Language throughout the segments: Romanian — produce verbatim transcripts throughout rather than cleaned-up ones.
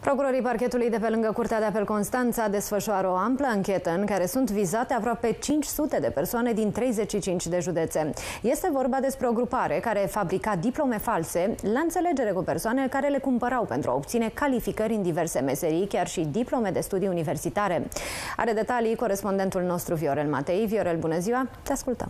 Procurorii parchetului de pe lângă Curtea de Apel Constanța desfășoară o amplă anchetă în care sunt vizate aproape cinci sute de persoane din treizeci și cinci de județe. Este vorba despre o grupare care fabrica diplome false la înțelegere cu persoane care le cumpărau pentru a obține calificări în diverse meserii, chiar și diplome de studii universitare. Are detalii corespondentul nostru Viorel Matei. Viorel, bună ziua! Te ascultăm!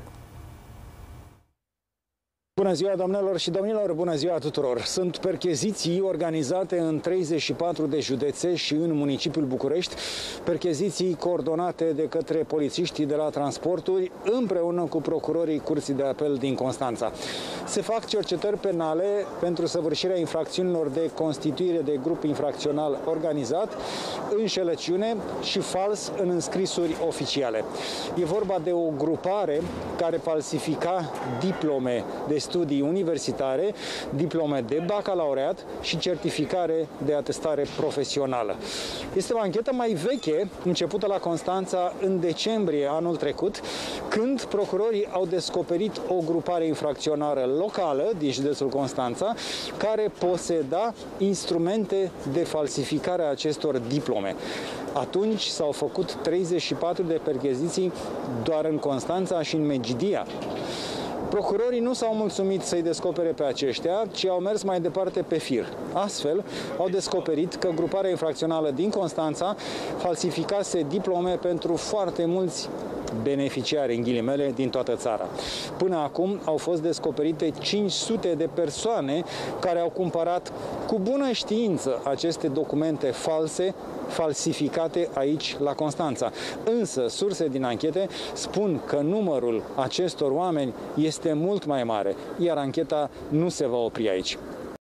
Bună ziua, doamnelor și domnilor, bună ziua tuturor! Sunt percheziții organizate în treizeci și patru de județe și în municipiul București, percheziții coordonate de către polițiștii de la transporturi împreună cu procurorii Curții de Apel din Constanța. Se fac cercetări penale pentru săvârșirea infracțiunilor de constituire de grup infracțional organizat, înșelăciune și fals în înscrisuri oficiale. E vorba de o grupare care falsifica diplome de studii universitare, diplome de bacalaureat și certificare de atestare profesională. Este o anchetă mai veche, începută la Constanța în decembrie anul trecut, când procurorii au descoperit o grupare infracțională locală din județul Constanța, care poseda instrumente de falsificare a acestor diplome. Atunci s-au făcut treizeci și patru de percheziții doar în Constanța și în Medgidia. Procurorii nu s-au mulțumit să-i descopere pe aceștia, ci au mers mai departe pe fir. Astfel, au descoperit că gruparea infracțională din Constanța falsificase diplome pentru foarte mulți beneficiari, în ghilimele, din toată țara. Până acum au fost descoperite cinci sute de persoane care au cumpărat cu bună știință aceste documente false, falsificate aici la Constanța. Însă, surse din anchete spun că numărul acestor oameni este mult mai mare, iar ancheta nu se va opri aici.